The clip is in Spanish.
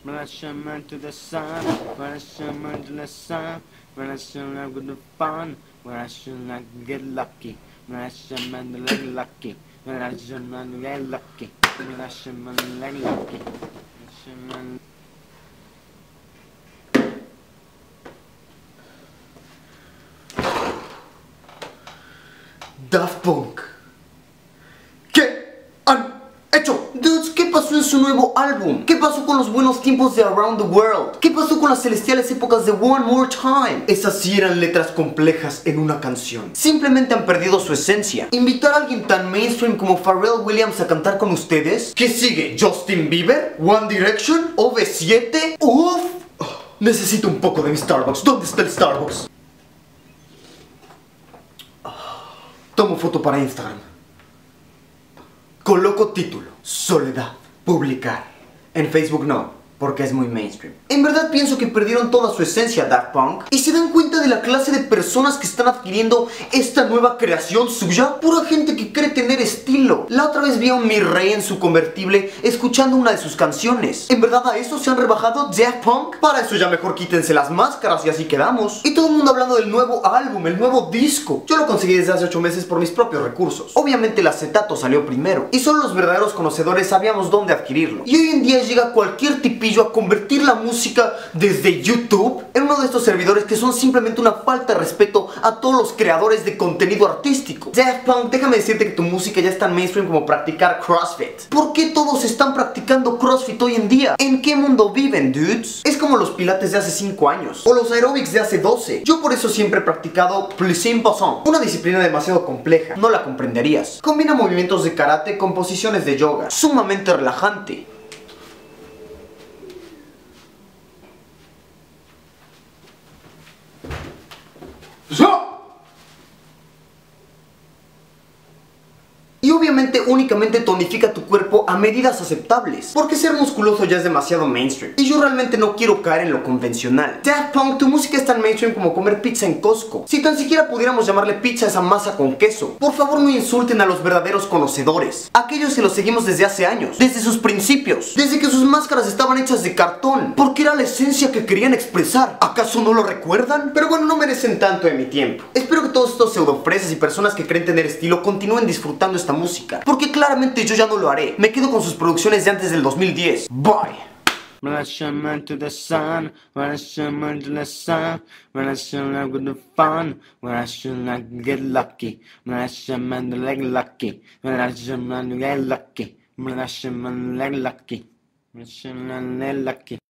When I shine into the sun, when I shine into the sun, when I shine out with the fun, when I shine like get lucky, when I shine and like lucky, when I shine and get lucky, when I shine and like lucky, Daft Punk. ¿Qué han hecho? Dudes, ¿qué pasó en su nuevo álbum? ¿Qué pasó con los buenos tiempos de Around the World? ¿Qué pasó con las celestiales épocas de One More Time? Esas sí eran letras complejas en una canción. Simplemente han perdido su esencia. ¿Invitar a alguien tan mainstream como Pharrell Williams a cantar con ustedes? ¿Qué sigue? ¿Justin Bieber? ¿One Direction? ¿OV7? ¡Uf! Necesito un poco de mi Starbucks. ¿Dónde está el Starbucks? Tomo foto para Instagram. Coloco título: Soledad. Publicar. En Facebook no, porque es muy mainstream. En verdad pienso que perdieron toda su esencia, Daft Punk. ¿Y se dan cuenta de la clase de personas que están adquiriendo esta nueva creación suya? Pura gente que cree tener estilo. La otra vez vi a un mi rey en su convertible escuchando una de sus canciones. ¿En verdad a eso se han rebajado, Daft Punk? Para eso ya mejor quítense las máscaras y así quedamos. Y todo el mundo hablando del nuevo álbum, el nuevo disco. Yo lo conseguí desde hace 8 meses por mis propios recursos. Obviamente el acetato salió primero y solo los verdaderos conocedores sabíamos dónde adquirirlo. Y hoy en día llega cualquier tipillo a convertir la música desde YouTube en uno de estos servidores que son simplemente una falta de respeto a todos los creadores de contenido artístico. Daft Punk, déjame decirte que tu música ya es tan mainstream como practicar CrossFit. ¿Por qué todos están practicando CrossFit hoy en día? ¿En qué mundo viven, dudes? Es como los pilates de hace 5 años o los aeróbics de hace 12. Yo por eso siempre he practicado Plissim Basson, una disciplina demasiado compleja, no la comprenderías. Combina movimientos de karate con posiciones de yoga, sumamente relajante. Y obviamente únicamente tonifica tu cuerpo a medidas aceptables, porque ser musculoso ya es demasiado mainstream y yo realmente no quiero caer en lo convencional. Daft Punk, tu música es tan mainstream como comer pizza en Costco. Si tan siquiera pudiéramos llamarle pizza a esa masa con queso. Por favor no insulten a los verdaderos conocedores, aquellos que los seguimos desde hace años, desde sus principios, desde que sus máscaras estaban hechas de cartón, porque era la esencia que querían expresar. ¿Acaso no lo recuerdan? Pero bueno, no merecen tanto de mi tiempo. Espero que todos estos pseudofresas y personas que creen tener estilo continúen disfrutando esta música, porque claramente yo ya no lo haré. Me quedo con sus producciones de antes del 2010. Bye. When I shine into the sun, when I shine into the sun, when I shine out with the fun, when I shine like get lucky, when I shine and like lucky, when I shine and get lucky, when I shine and like lucky, when I shine and like lucky.